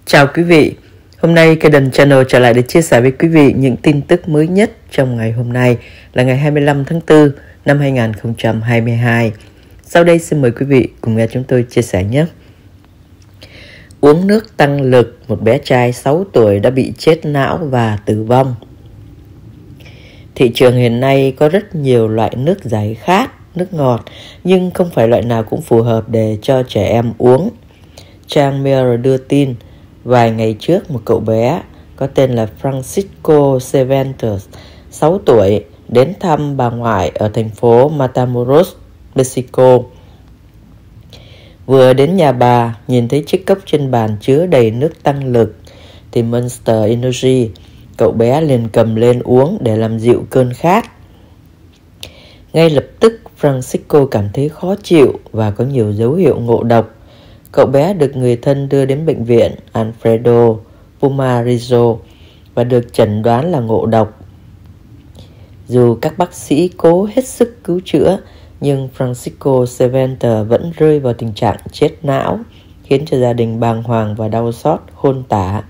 Chào quý vị, hôm nay Caden Channel trở lại để chia sẻ với quý vị những tin tức mới nhất trong ngày hôm nay là ngày 25 tháng 4 năm 2022. Sau đây xin mời quý vị cùng nghe chúng tôi chia sẻ nhé. Uống nước tăng lực, một bé trai 6 tuổi đã bị chết não và tử vong. Thị trường hiện nay có rất nhiều loại nước giải khát, nước ngọt, nhưng không phải loại nào cũng phù hợp để cho trẻ em uống. Trang Mirror đưa tin, vài ngày trước một cậu bé có tên là Francisco Cervantes, 6 tuổi, đến thăm bà ngoại ở thành phố Matamoros, Mexico. Vừa đến nhà bà, nhìn thấy chiếc cốc trên bàn chứa đầy nước tăng lực thì Monster Energy, cậu bé liền cầm lên uống để làm dịu cơn khát. Ngay lập tức Francisco cảm thấy khó chịu và có nhiều dấu hiệu ngộ độc. Cậu bé được người thân đưa đến bệnh viện Alfredo Pumarejo và được chẩn đoán là ngộ độc. Dù các bác sĩ cố hết sức cứu chữa, nhưng Francisco Cervantes vẫn rơi vào tình trạng chết não, khiến cho gia đình bàng hoàng và đau xót khôn tả.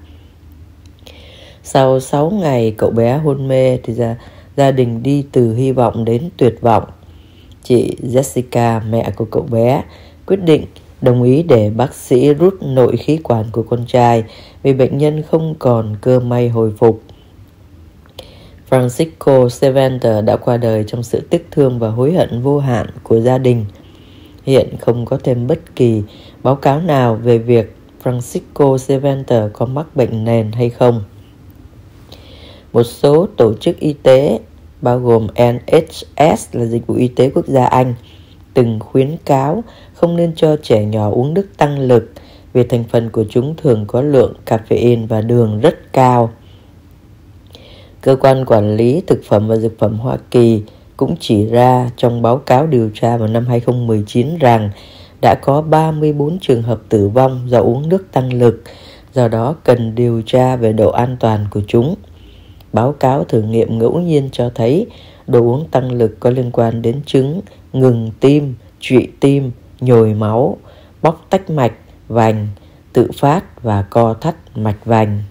Sau 6 ngày cậu bé hôn mê thì gia đình đi từ hy vọng đến tuyệt vọng. Chị Jessica, mẹ của cậu bé, quyết định đồng ý để bác sĩ rút nội khí quản của con trai vì bệnh nhân không còn cơ may hồi phục. Francisco Cervantes đã qua đời trong sự tiếc thương và hối hận vô hạn của gia đình. Hiện không có thêm bất kỳ báo cáo nào về việc Francisco Cervantes có mắc bệnh nền hay không. Một số tổ chức y tế, bao gồm NHS là Dịch vụ Y tế Quốc gia Anh, từng khuyến cáo không nên cho trẻ nhỏ uống nước tăng lực vì thành phần của chúng thường có lượng caffeine và đường rất cao. Cơ quan Quản lý Thực phẩm và Dược phẩm Hoa Kỳ cũng chỉ ra trong báo cáo điều tra vào năm 2019 rằng đã có 34 trường hợp tử vong do uống nước tăng lực, do đó cần điều tra về độ an toàn của chúng. Báo cáo thử nghiệm ngẫu nhiên cho thấy đồ uống tăng lực có liên quan đến chứng ngừng tim, trụy tim, nhồi máu, bóc tách mạch, vành, tự phát và co thắt mạch vành.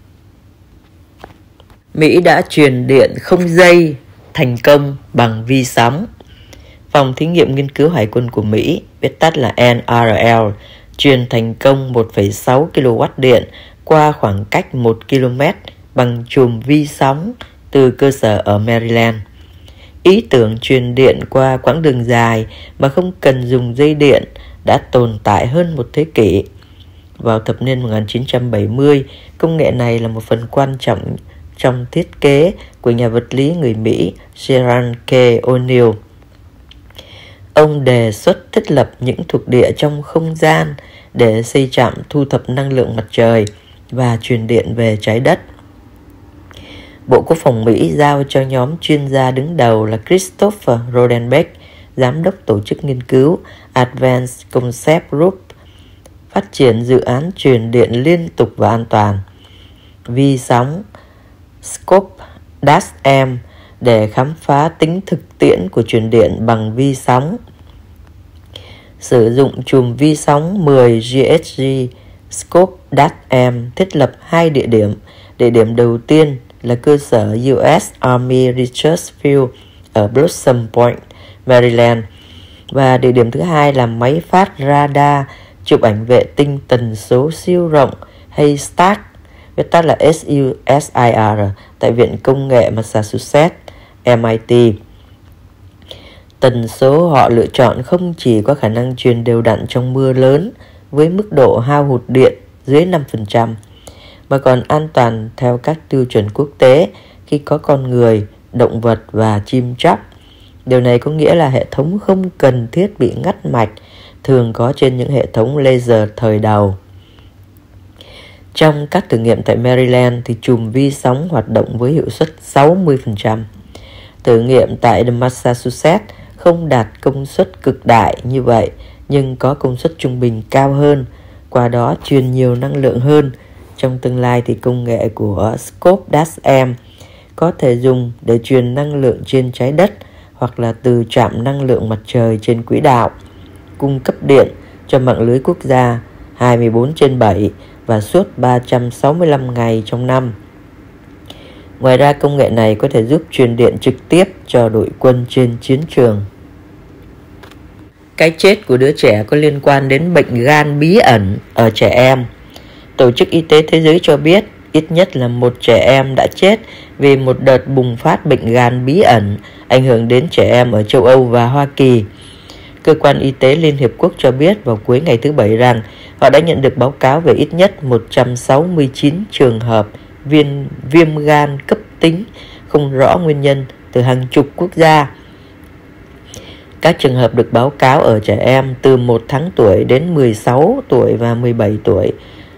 Mỹ đã truyền điện không dây thành công bằng vi sóng. Phòng thí nghiệm nghiên cứu hải quân của Mỹ, viết tắt là NRL, truyền thành công 1,6 kW điện qua khoảng cách 1 km bằng chùm vi sóng từ cơ sở ở Maryland. Ý tưởng truyền điện qua quãng đường dài mà không cần dùng dây điện đã tồn tại hơn một thế kỷ. Vào thập niên 1970, công nghệ này là một phần quan trọng trong thiết kế của nhà vật lý người Mỹ Gerald K. O'Neill. Ông đề xuất thiết lập những thuộc địa trong không gian để xây trạm thu thập năng lượng mặt trời và truyền điện về trái đất. Bộ Quốc phòng Mỹ giao cho nhóm chuyên gia đứng đầu là Christopher Rodenbeck, giám đốc tổ chức nghiên cứu Advanced Concept Group, phát triển dự án truyền điện liên tục và an toàn vi sóng Scope-M để khám phá tính thực tiễn của truyền điện bằng vi sóng. Sử dụng chùm vi sóng 10 GHz, Scope-M thiết lập 2 địa điểm. Địa điểm đầu tiên là cơ sở US Army Research Field ở Blossom Point, Maryland. Và địa điểm thứ hai là máy phát radar chụp ảnh vệ tinh tần số siêu rộng hay START, viết tắt là SUSIR, tại Viện Công nghệ Massachusetts, MIT. Tần số họ lựa chọn không chỉ có khả năng truyền đều đặn trong mưa lớn với mức độ hao hụt điện dưới 5%, mà còn an toàn theo các tiêu chuẩn quốc tế khi có con người, động vật và chim chóc. Điều này có nghĩa là hệ thống không cần thiết bị ngắt mạch, thường có trên những hệ thống laser thời đầu. Trong các thử nghiệm tại Maryland thì chùm vi sóng hoạt động với hiệu suất 60%. Thử nghiệm tại Massachusetts không đạt công suất cực đại như vậy, nhưng có công suất trung bình cao hơn, qua đó truyền nhiều năng lượng hơn. Trong tương lai thì công nghệ của Scope-M có thể dùng để truyền năng lượng trên trái đất hoặc là từ trạm năng lượng mặt trời trên quỹ đạo, cung cấp điện cho mạng lưới quốc gia 24/7 và suốt 365 ngày trong năm. Ngoài ra, công nghệ này có thể giúp truyền điện trực tiếp cho đội quân trên chiến trường. Cái chết của đứa trẻ có liên quan đến bệnh gan bí ẩn ở trẻ em. Tổ chức Y tế Thế giới cho biết ít nhất là một trẻ em đã chết vì một đợt bùng phát bệnh gan bí ẩn ảnh hưởng đến trẻ em ở châu Âu và Hoa Kỳ. Cơ quan Y tế Liên Hiệp Quốc cho biết vào cuối ngày thứ Bảy rằng họ đã nhận được báo cáo về ít nhất 169 trường hợp viêm gan cấp tính không rõ nguyên nhân từ hàng chục quốc gia. Các trường hợp được báo cáo ở trẻ em từ 1 tháng tuổi đến 16 tuổi và 17 tuổi.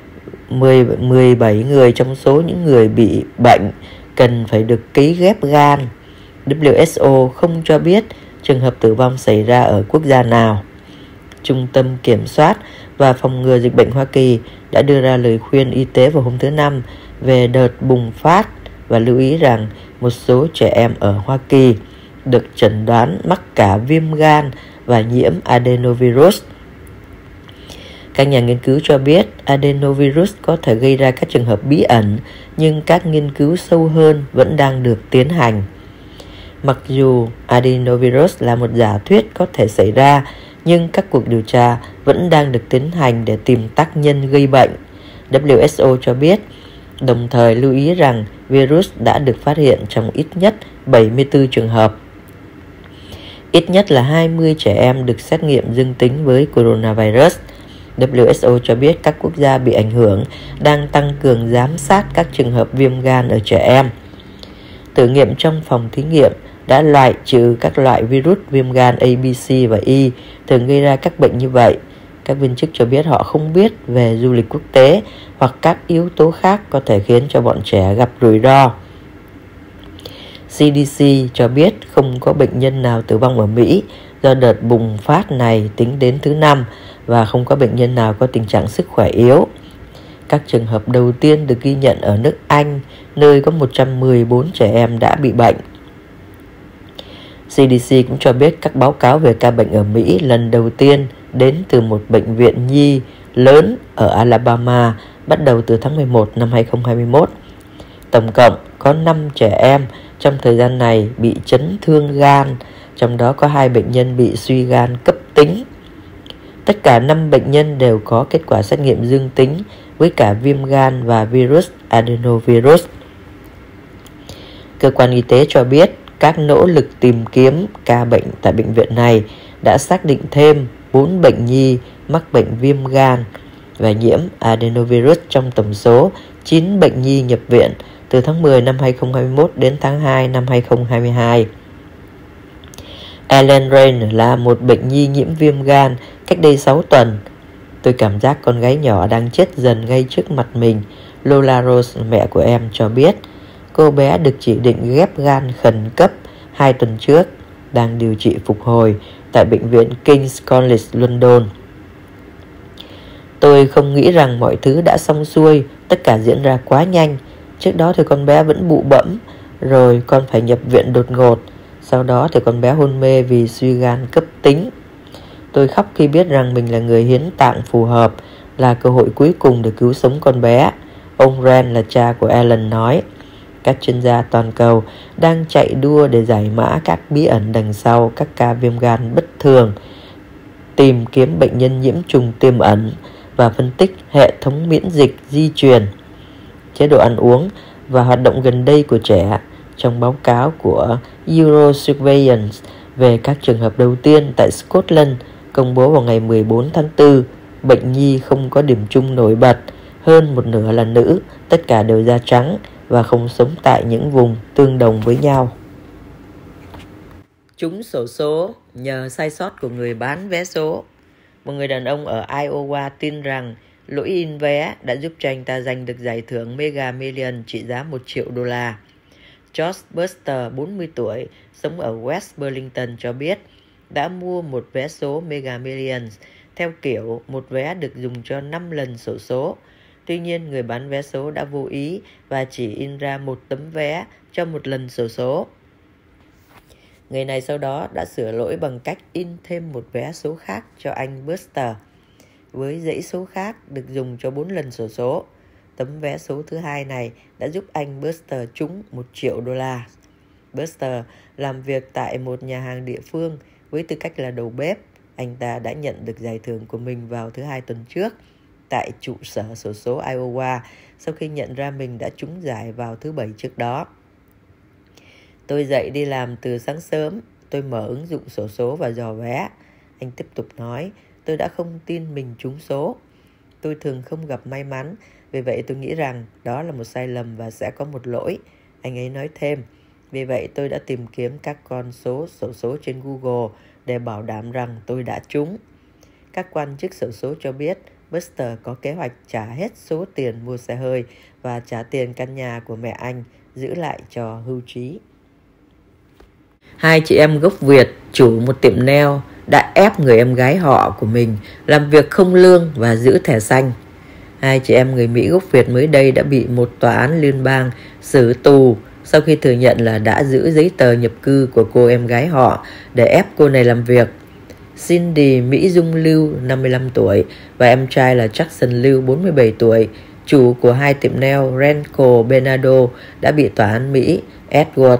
17 người trong số những người bị bệnh cần phải được cấy ghép gan. WHO không cho biết trường hợp tử vong xảy ra ở quốc gia nào. Trung tâm Kiểm soát và Phòng ngừa Dịch bệnh Hoa Kỳ đã đưa ra lời khuyên y tế vào hôm thứ Năm về đợt bùng phát và lưu ý rằng một số trẻ em ở Hoa Kỳ được chẩn đoán mắc cả viêm gan và nhiễm adenovirus. Các nhà nghiên cứu cho biết adenovirus có thể gây ra các trường hợp bí ẩn, nhưng các nghiên cứu sâu hơn vẫn đang được tiến hành. Mặc dù adenovirus là một giả thuyết có thể xảy ra, nhưng các cuộc điều tra vẫn đang được tiến hành để tìm tác nhân gây bệnh, WHO cho biết, đồng thời lưu ý rằng virus đã được phát hiện trong ít nhất 74 trường hợp. Ít nhất là 20 trẻ em được xét nghiệm dương tính với coronavirus. WHO cho biết các quốc gia bị ảnh hưởng đang tăng cường giám sát các trường hợp viêm gan ở trẻ em. Thử nghiệm trong phòng thí nghiệm đã loại trừ các loại virus viêm gan A, B, C và E thường gây ra các bệnh như vậy. Các viên chức cho biết họ không biết về du lịch quốc tế hoặc các yếu tố khác có thể khiến cho bọn trẻ gặp rủi ro. CDC cho biết không có bệnh nhân nào tử vong ở Mỹ do đợt bùng phát này tính đến thứ Năm và không có bệnh nhân nào có tình trạng sức khỏe yếu. Các trường hợp đầu tiên được ghi nhận ở nước Anh, nơi có 114 trẻ em đã bị bệnh. CDC cũng cho biết các báo cáo về ca bệnh ở Mỹ lần đầu tiên đến từ một bệnh viện nhi lớn ở Alabama bắt đầu từ tháng 11 năm 2021. Tổng cộng có 5 trẻ em trong thời gian này bị chấn thương gan, trong đó có 2 bệnh nhân bị suy gan cấp tính. Tất cả 5 bệnh nhân đều có kết quả xét nghiệm dương tính với cả viêm gan và virus adenovirus. Cơ quan y tế cho biết các nỗ lực tìm kiếm ca bệnh tại bệnh viện này đã xác định thêm 4 bệnh nhi mắc bệnh viêm gan và nhiễm adenovirus trong tổng số 9 bệnh nhi nhập viện từ tháng 10 năm 2021 đến tháng 2 năm 2022. Ellen Rain là một bệnh nhi nhiễm viêm gan cách đây 6 tuần. Tôi cảm giác con gái nhỏ đang chết dần ngay trước mặt mình, Lola Rose, mẹ của em, cho biết. Cô bé được chỉ định ghép gan khẩn cấp 2 tuần trước, đang điều trị phục hồi tại bệnh viện King's College London. Tôi không nghĩ rằng mọi thứ đã xong xuôi, tất cả diễn ra quá nhanh. Trước đó thì con bé vẫn bụ bẫm, rồi con phải nhập viện đột ngột. Sau đó thì con bé hôn mê vì suy gan cấp tính. Tôi khóc khi biết rằng mình là người hiến tạng phù hợp, là cơ hội cuối cùng để cứu sống con bé. Ông Ren là cha của Ellen nói. Các chuyên gia toàn cầu đang chạy đua để giải mã các bí ẩn đằng sau các ca viêm gan bất thường, tìm kiếm bệnh nhân nhiễm trùng tiềm ẩn và phân tích hệ thống miễn dịch di truyền, chế độ ăn uống và hoạt động gần đây của trẻ. Trong báo cáo của Eurosurveillance về các trường hợp đầu tiên tại Scotland công bố vào ngày 14 tháng 4, bệnh nhi không có điểm chung nổi bật, hơn một nửa là nữ, tất cả đều da trắng và không sống tại những vùng tương đồng với nhau. Trúng xổ số nhờ sai sót của người bán vé số. Một người đàn ông ở Iowa tin rằng lỗi in vé đã giúp cho anh ta giành được giải thưởng Mega Million trị giá $1 triệu. George Buster, 40 tuổi, sống ở West Burlington cho biết đã mua một vé số Mega Millions theo kiểu một vé được dùng cho 5 lần xổ số. Tuy nhiên, người bán vé số đã vô ý và chỉ in ra một tấm vé cho một lần xổ số. Người này sau đó đã sửa lỗi bằng cách in thêm một vé số khác cho anh Buster. với dãy số khác được dùng cho 4 lần xổ số. Tấm vé số thứ hai này đã giúp anh Buster trúng $1 triệu. Buster làm việc tại một nhà hàng địa phương với tư cách là đầu bếp. Anh ta đã nhận được giải thưởng của mình vào thứ Hai tuần trước tại trụ sở xổ số Iowa sau khi nhận ra mình đã trúng giải vào thứ Bảy trước đó. Tôi dậy đi làm từ sáng sớm. Tôi mở ứng dụng xổ số và dò vé. Anh tiếp tục nói, tôi đã không tin mình trúng số. Tôi thường không gặp may mắn, vì vậy tôi nghĩ rằng đó là một sai lầm và sẽ có một lỗi. Anh ấy nói thêm, vì vậy tôi đã tìm kiếm các con số xổ số trên Google để bảo đảm rằng tôi đã trúng. Các quan chức xổ số cho biết Buster có kế hoạch trả hết số tiền mua xe hơi và trả tiền căn nhà của mẹ anh, giữ lại cho hưu trí. Hai chị em gốc Việt, chủ một tiệm nail, đã ép người em gái họ của mình làm việc không lương và giữ thẻ xanh. Hai chị em người Mỹ gốc Việt mới đây đã bị một tòa án liên bang xử tù sau khi thừa nhận là đã giữ giấy tờ nhập cư của cô em gái họ để ép cô này làm việc. Cindy Mỹ Dung Lưu, 55 tuổi, và em trai là Jackson Lưu, 47 tuổi, chủ của hai tiệm nail Renco Bernardo, đã bị tòa án Mỹ Edward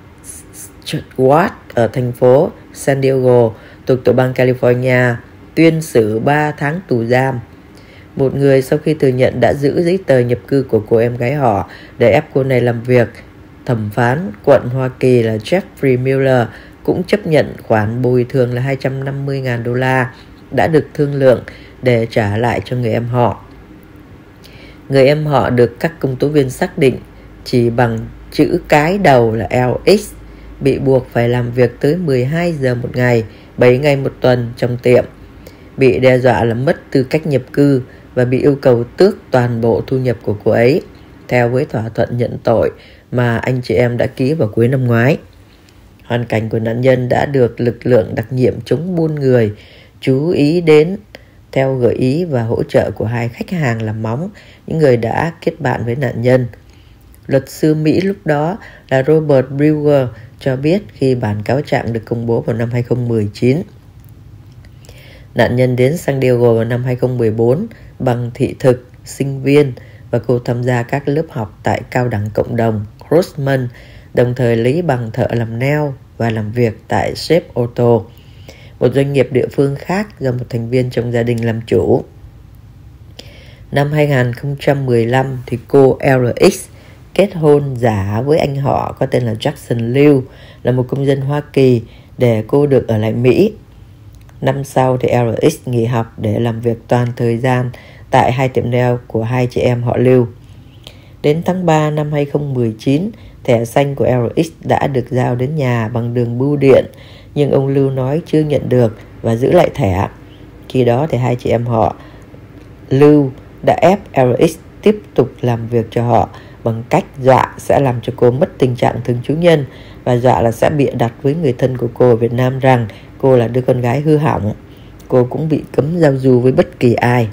Stewart ở thành phố San Diego thuộc tiểu bang California tuyên xử 3 tháng tù giam. Một người sau khi thừa nhận đã giữ giấy tờ nhập cư của cô em gái họ để ép cô này làm việc, thẩm phán quận Hoa Kỳ là Jeffrey Miller cũng chấp nhận khoản bồi thường là $250,000 đã được thương lượng để trả lại cho người em họ. Người em họ được các công tố viên xác định chỉ bằng chữ cái đầu là LX, bị buộc phải làm việc tới 12 giờ một ngày, 7 ngày một tuần trong tiệm, bị đe dọa là mất tư cách nhập cư và bị yêu cầu tước toàn bộ thu nhập của cô ấy, theo với thỏa thuận nhận tội mà anh chị em đã ký vào cuối năm ngoái. Hoàn cảnh của nạn nhân đã được lực lượng đặc nhiệm chống buôn người chú ý đến theo gợi ý và hỗ trợ của hai khách hàng làm móng, những người đã kết bạn với nạn nhân. Luật sư Mỹ lúc đó là Robert Brewer cho biết khi bản cáo trạng được công bố vào năm 2019. Nạn nhân đến San Diego vào năm 2014 bằng thị thực, sinh viên và cô tham gia các lớp học tại cao đẳng cộng đồng Grossman, đồng thời lấy bằng thợ làm nail và làm việc tại Shape Auto, một doanh nghiệp địa phương khác do một thành viên trong gia đình làm chủ. Năm 2015 thì cô LX kết hôn giả với anh họ có tên là Jackson Liu, là một công dân Hoa Kỳ, để cô được ở lại Mỹ. Năm sau thì LX nghỉ học để làm việc toàn thời gian tại hai tiệm nail của hai chị em họ Liu. Đến tháng 3 năm 2019, thẻ xanh của LX đã được giao đến nhà bằng đường bưu điện, nhưng ông Liu nói chưa nhận được và giữ lại thẻ. Khi đó thì hai chị em họ Liu đã ép LX tiếp tục làm việc cho họ bằng cách dọa sẽ làm cho cô mất tình trạng thường trú nhân và dọa là sẽ bịa đặt với người thân của cô ở Việt Nam rằng cô là đứa con gái hư hỏng. Cô cũng bị cấm giao du với bất kỳ ai.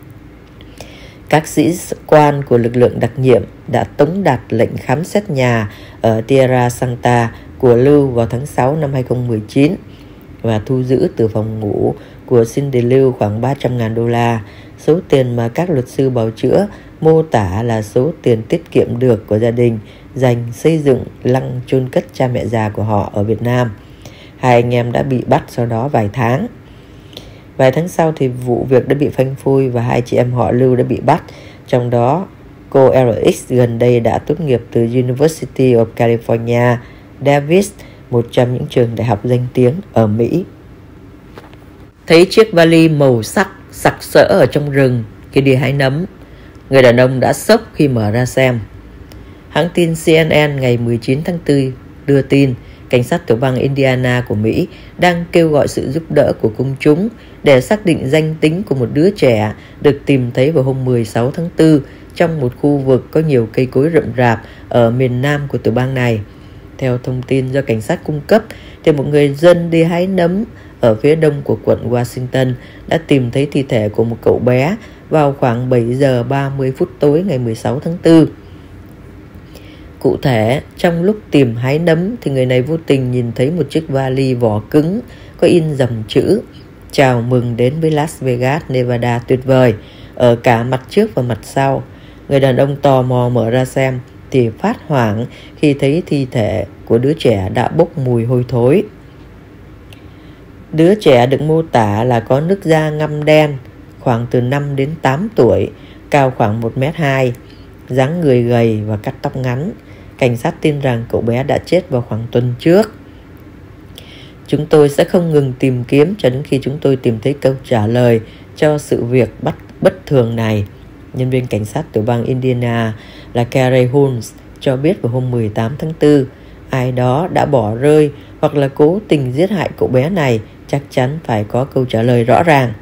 Các sĩ quan của lực lượng đặc nhiệm đã tống đạt lệnh khám xét nhà ở Tierra Santa của Liu vào tháng 6 năm 2019 và thu giữ từ phòng ngủ của Cindy Liu khoảng $300,000, số tiền mà các luật sư bào chữa mô tả là số tiền tiết kiệm được của gia đình dành xây dựng lăng chôn cất cha mẹ già của họ ở Việt Nam. Hai anh em đã bị bắt sau đó vài tháng. Vài tháng sau thì vụ việc đã bị phanh phui và hai chị em họ Liu đã bị bắt. Trong đó, cô LX gần đây đã tốt nghiệp từ University of California, Davis, một trong những trường đại học danh tiếng ở Mỹ. Thấy chiếc vali màu sắc sặc sỡ ở trong rừng khi đi hái nấm, người đàn ông đã sốc khi mở ra xem. Hãng tin CNN ngày 19 tháng 4 đưa tin cảnh sát tiểu bang Indiana của Mỹ đang kêu gọi sự giúp đỡ của công chúng để xác định danh tính của một đứa trẻ được tìm thấy vào hôm 16 tháng 4 trong một khu vực có nhiều cây cối rậm rạp ở miền nam của tiểu bang này. Theo thông tin do cảnh sát cung cấp, thì một người dân đi hái nấm ở phía đông của quận Washington đã tìm thấy thi thể của một cậu bé vào khoảng 7 giờ 30 phút tối ngày 16 tháng 4. Cụ thể, trong lúc tìm hái nấm thì người này vô tình nhìn thấy một chiếc vali vỏ cứng có in dòng chữ chào mừng đến với Las Vegas, Nevada tuyệt vời, ở cả mặt trước và mặt sau. Người đàn ông tò mò mở ra xem thì phát hoảng khi thấy thi thể của đứa trẻ đã bốc mùi hôi thối. Đứa trẻ được mô tả là có nước da ngăm đen, khoảng từ 5 đến 8 tuổi, cao khoảng 1m2, dáng người gầy và cắt tóc ngắn. Cảnh sát tin rằng cậu bé đã chết vào khoảng tuần trước. Chúng tôi sẽ không ngừng tìm kiếm cho đến khi chúng tôi tìm thấy câu trả lời cho sự việc bất thường này. Nhân viên cảnh sát tiểu bang Indiana là Carey Holmes cho biết vào hôm 18 tháng 4, ai đó đã bỏ rơi hoặc là cố tình giết hại cậu bé này, chắc chắn phải có câu trả lời rõ ràng.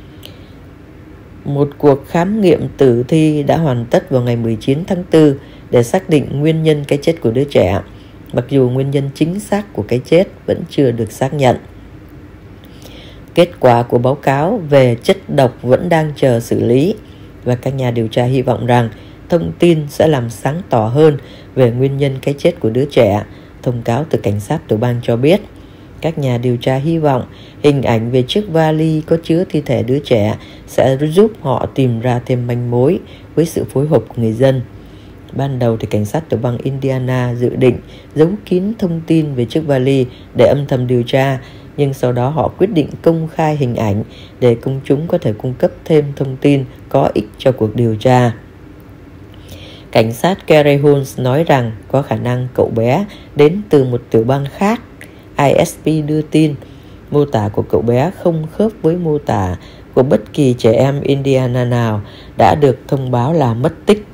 Một cuộc khám nghiệm tử thi đã hoàn tất vào ngày 19 tháng 4 để xác định nguyên nhân cái chết của đứa trẻ, mặc dù nguyên nhân chính xác của cái chết vẫn chưa được xác nhận. Kết quả của báo cáo về chất độc vẫn đang chờ xử lý, và các nhà điều tra hy vọng rằng thông tin sẽ làm sáng tỏ hơn về nguyên nhân cái chết của đứa trẻ. Thông cáo từ cảnh sát tiểu bang cho biết, các nhà điều tra hy vọng hình ảnh về chiếc vali có chứa thi thể đứa trẻ sẽ giúp họ tìm ra thêm manh mối với sự phối hợp của người dân. Ban đầu thì cảnh sát tiểu bang Indiana dự định giấu kín thông tin về chiếc vali để âm thầm điều tra, nhưng sau đó họ quyết định công khai hình ảnh để công chúng có thể cung cấp thêm thông tin có ích cho cuộc điều tra. Cảnh sát Carey Holmes nói rằng có khả năng cậu bé đến từ một tiểu bang khác. ISP đưa tin mô tả của cậu bé không khớp với mô tả của bất kỳ trẻ em Indiana nào đã được thông báo là mất tích.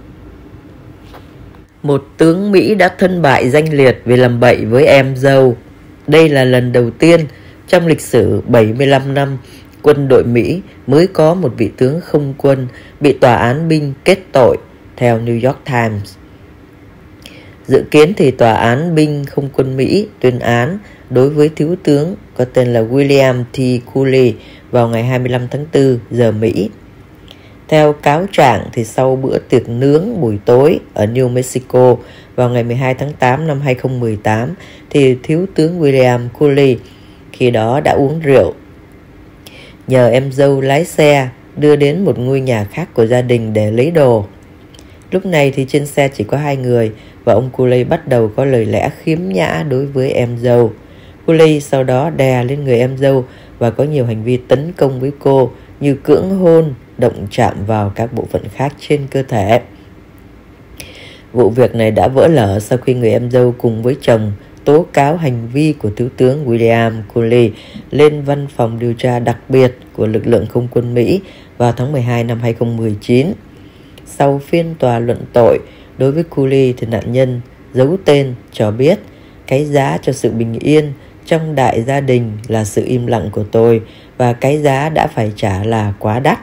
Một tướng Mỹ đã thân bại danh liệt vì làm bậy với em dâu. Đây là lần đầu tiên trong lịch sử 75 năm quân đội Mỹ mới có một vị tướng không quân bị tòa án binh kết tội, theo New York Times. Dự kiến thì tòa án binh không quân Mỹ tuyên án đối với thiếu tướng có tên là William T. Cooley vào ngày 25 tháng 4 giờ Mỹ. Theo cáo trạng thì sau bữa tiệc nướng buổi tối ở New Mexico vào ngày 12 tháng 8 năm 2018 thì thiếu tướng William Cooley khi đó đã uống rượu, nhờ em dâu lái xe đưa đến một ngôi nhà khác của gia đình để lấy đồ. Lúc này thì trên xe chỉ có 2 người và ông Cooley bắt đầu có lời lẽ khiếm nhã đối với em dâu. Cooley sau đó đè lên người em dâu và có nhiều hành vi tấn công với cô như cưỡng hôn, động chạm vào các bộ phận khác trên cơ thể. Vụ việc này đã vỡ lở sau khi người em dâu cùng với chồng tố cáo hành vi của thiếu tướng William Cooley lên văn phòng điều tra đặc biệt của lực lượng không quân Mỹ vào tháng 12 năm 2019. Sau phiên tòa luận tội đối với Cooley thì nạn nhân giấu tên cho biết cái giá cho sự bình yên trong đại gia đình là sự im lặng của tôi và cái giá đã phải trả là quá đắt.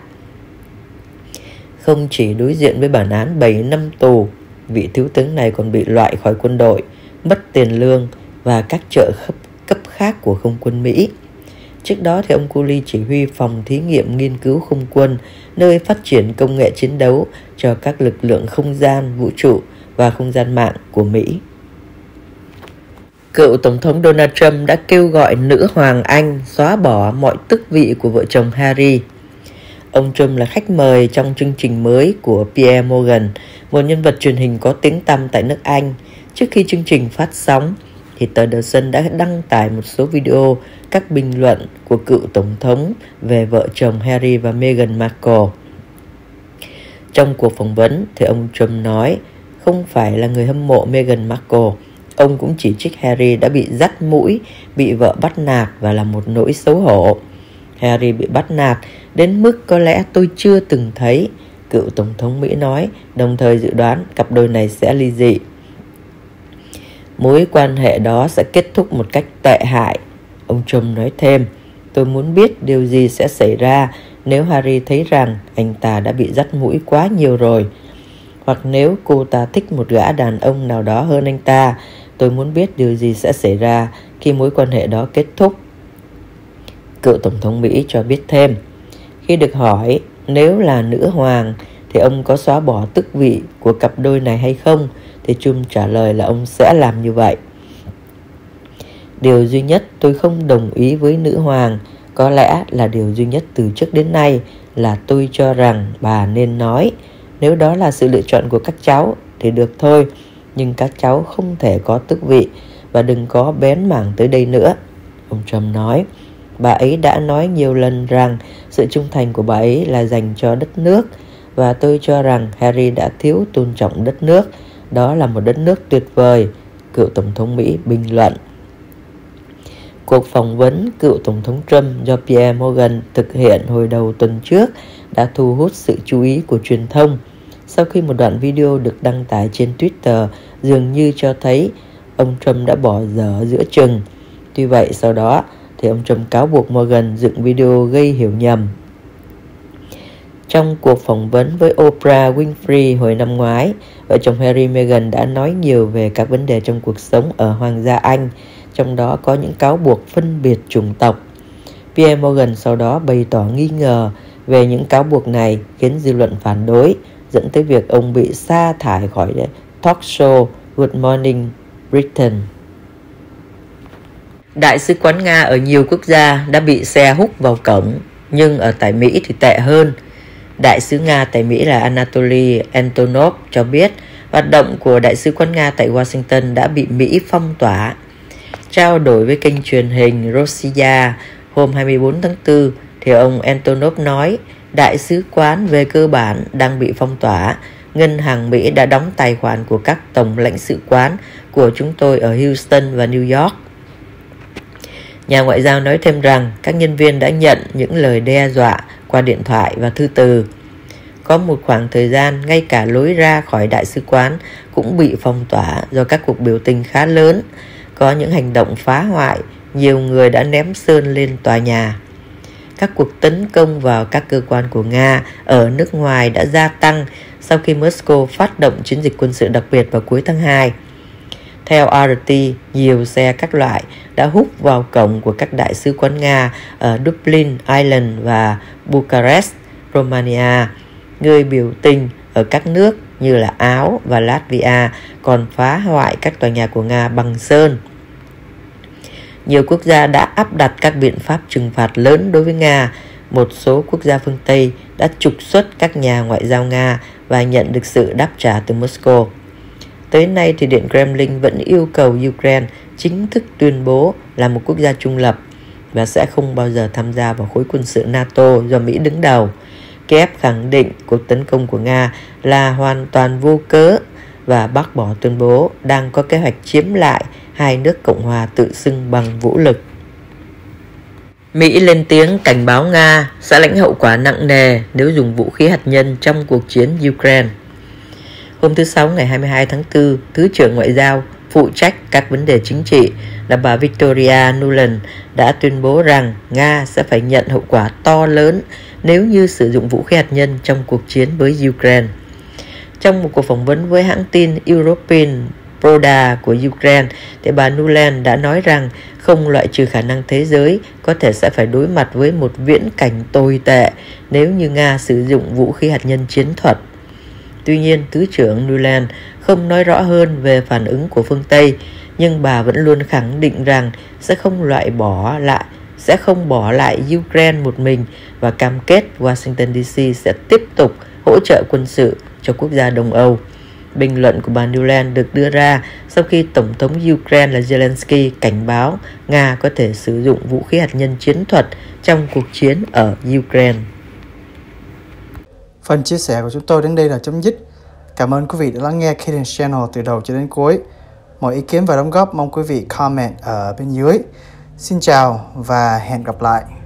Không chỉ đối diện với bản án 7 năm tù, vị thiếu tướng này còn bị loại khỏi quân đội, mất tiền lương và các trợ cấp khác của không quân Mỹ. Trước đó thì ông Cooley chỉ huy phòng thí nghiệm nghiên cứu không quân, nơi phát triển công nghệ chiến đấu cho các lực lượng không gian, vũ trụ và không gian mạng của Mỹ. Cựu Tổng thống Donald Trump đã kêu gọi nữ hoàng Anh xóa bỏ mọi tước vị của vợ chồng Harry. Ông Trump là khách mời trong chương trình mới của Piers Morgan, một nhân vật truyền hình có tiếng tăm tại nước Anh. Trước khi chương trình phát sóng, thì tờ The Sun đã đăng tải một số video các bình luận của cựu Tổng thống về vợ chồng Harry và Meghan Markle. Trong cuộc phỏng vấn thì ông Trump nói không phải là người hâm mộ Meghan Markle. Ông cũng chỉ trích Harry đã bị dắt mũi, bị vợ bắt nạt và là một nỗi xấu hổ. Harry bị bắt nạt đến mức có lẽ tôi chưa từng thấy, cựu Tổng thống Mỹ nói, đồng thời dự đoán cặp đôi này sẽ ly dị. Mối quan hệ đó sẽ kết thúc một cách tệ hại. Ông Trump nói thêm, tôi muốn biết điều gì sẽ xảy ra nếu Harry thấy rằng anh ta đã bị dắt mũi quá nhiều rồi. Hoặc nếu cô ta thích một gã đàn ông nào đó hơn anh ta, tôi muốn biết điều gì sẽ xảy ra khi mối quan hệ đó kết thúc. Cựu Tổng thống Mỹ cho biết thêm, khi được hỏi nếu là nữ hoàng thì ông có xóa bỏ tước vị của cặp đôi này hay không, thì Trump trả lời là ông sẽ làm như vậy. Điều duy nhất tôi không đồng ý với nữ hoàng Có lẽ là điều duy nhất từ trước đến nay là tôi cho rằng bà nên nói. Nếu đó là sự lựa chọn của các cháu thì được thôi, nhưng các cháu không thể có tước vị và đừng có bén mảng tới đây nữa. Ông Trump nói, bà ấy đã nói nhiều lần rằng sự trung thành của bà ấy là dành cho đất nước, và tôi cho rằng Harry đã thiếu tôn trọng đất nước. Đó là một đất nước tuyệt vời, cựu Tổng thống Mỹ bình luận. Cuộc phỏng vấn cựu Tổng thống Trump do Piers Morgan thực hiện hồi đầu tuần trước đã thu hút sự chú ý của truyền thông, sau khi một đoạn video được đăng tải trên Twitter dường như cho thấy ông Trump đã bỏ dở giữa chừng. Tuy vậy, sau đó thì ông Trump cáo buộc Morgan dựng video gây hiểu nhầm. Trong cuộc phỏng vấn với Oprah Winfrey hồi năm ngoái, vợ chồng Harry Meghan đã nói nhiều về các vấn đề trong cuộc sống ở Hoàng gia Anh, trong đó có những cáo buộc phân biệt chủng tộc. Piers Morgan sau đó bày tỏ nghi ngờ về những cáo buộc này, khiến dư luận phản đối, dẫn tới việc ông bị sa thải khỏi talk show Good Morning Britain. Đại sứ quán Nga ở nhiều quốc gia đã bị xe húc vào cổng, nhưng ở tại Mỹ thì tệ hơn. Đại sứ Nga tại Mỹ là Anatoly Antonov cho biết hoạt động của Đại sứ quán Nga tại Washington đã bị Mỹ phong tỏa. Trao đổi với kênh truyền hình Rossiya hôm 24 tháng 4, thì ông Antonov nói Đại sứ quán về cơ bản đang bị phong tỏa. Ngân hàng Mỹ đã đóng tài khoản của các tổng lãnh sự quán của chúng tôi ở Houston và New York. Nhà ngoại giao nói thêm rằng các nhân viên đã nhận những lời đe dọa qua điện thoại và thư từ. Có một khoảng thời gian, ngay cả lối ra khỏi đại sứ quán cũng bị phong tỏa do các cuộc biểu tình khá lớn. Có những hành động phá hoại, nhiều người đã ném sơn lên tòa nhà. Các cuộc tấn công vào các cơ quan của Nga ở nước ngoài đã gia tăng sau khi Moscow phát động chiến dịch quân sự đặc biệt vào cuối tháng 2. Theo RT, nhiều xe các loại đã húc vào cổng của các đại sứ quán Nga ở Dublin, Ireland và Bucharest, Romania. Người biểu tình ở các nước như là Áo và Latvia còn phá hoại các tòa nhà của Nga bằng sơn. Nhiều quốc gia đã áp đặt các biện pháp trừng phạt lớn đối với Nga. Một số quốc gia phương Tây đã trục xuất các nhà ngoại giao Nga và nhận được sự đáp trả từ Moscow. Tới nay thì Điện Kremlin vẫn yêu cầu Ukraine chính thức tuyên bố là một quốc gia trung lập và sẽ không bao giờ tham gia vào khối quân sự NATO do Mỹ đứng đầu. Kiev khẳng định cuộc tấn công của Nga là hoàn toàn vô cớ và bác bỏ tuyên bố đang có kế hoạch chiếm lại hai nước Cộng hòa tự xưng bằng vũ lực. Mỹ lên tiếng cảnh báo Nga sẽ lãnh hậu quả nặng nề nếu dùng vũ khí hạt nhân trong cuộc chiến Ukraine. Hôm thứ Sáu ngày 22 tháng 4, Thứ trưởng Ngoại giao phụ trách các vấn đề chính trị là bà Victoria Nuland đã tuyên bố rằng Nga sẽ phải nhận hậu quả to lớn nếu như sử dụng vũ khí hạt nhân trong cuộc chiến với Ukraine. Trong một cuộc phỏng vấn với hãng tin European Pravda của Ukraine, thì bà Nuland đã nói rằng không loại trừ khả năng thế giới có thể sẽ phải đối mặt với một viễn cảnh tồi tệ nếu như Nga sử dụng vũ khí hạt nhân chiến thuật. Tuy nhiên, Thứ trưởng Nuland không nói rõ hơn về phản ứng của phương Tây, nhưng bà vẫn luôn khẳng định rằng sẽ không bỏ lại Ukraine một mình và cam kết Washington DC sẽ tiếp tục hỗ trợ quân sự cho quốc gia Đông Âu. Bình luận của bà Nuland được đưa ra sau khi Tổng thống Ukraine là Zelensky cảnh báo Nga có thể sử dụng vũ khí hạt nhân chiến thuật trong cuộc chiến ở Ukraine. Phần chia sẻ của chúng tôi đến đây là chấm dứt. Cảm ơn quý vị đã lắng nghe Cadence Channel từ đầu cho đến cuối. Mọi ý kiến và đóng góp mong quý vị comment ở bên dưới. Xin chào và hẹn gặp lại.